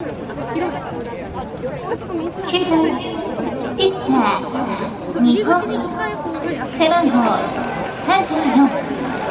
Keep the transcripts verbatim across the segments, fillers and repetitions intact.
きゅうばんピッチャー日本背番号さんじゅうよん。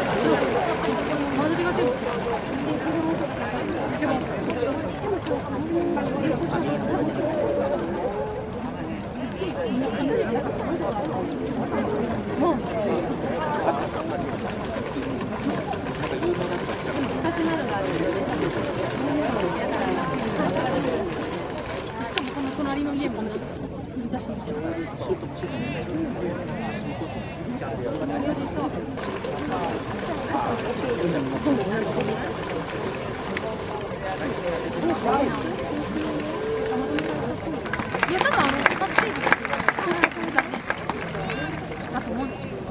隣の家も難しいんですよ。いや、多分あの使っているだと思うんですよ。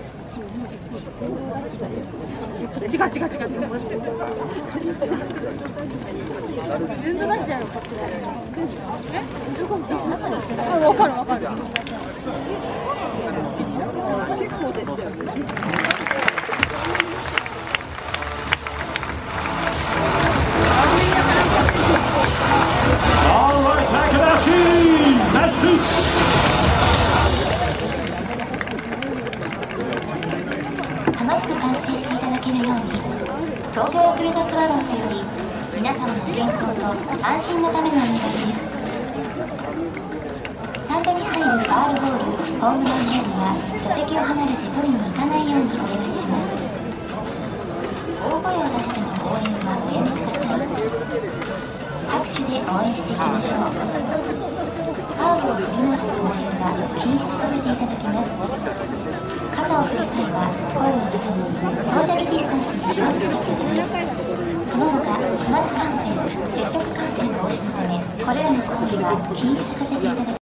違う違う違う違う。全部出してやろうか。え？わかるわかる。結構ですよね。 All right, Takahashi, nice pitch. 話して完成していただけるように、東京ヤクルトスワローズより皆様の健康と安心のためのお願いです。スタンドに入るファウルボール、ホームランボールは座席を離れて取りに行かないようにお願いします。大声を出しての応援はおやめください。拍手で応援していきましょう。ファウルを振り回す応援は禁止させていただきます。傘を振る際は声を出さずにソーシャルディスタンスに気をつけてください。その他、飛沫感染、接触感染防止のためこれらの行為は禁止させていただきます。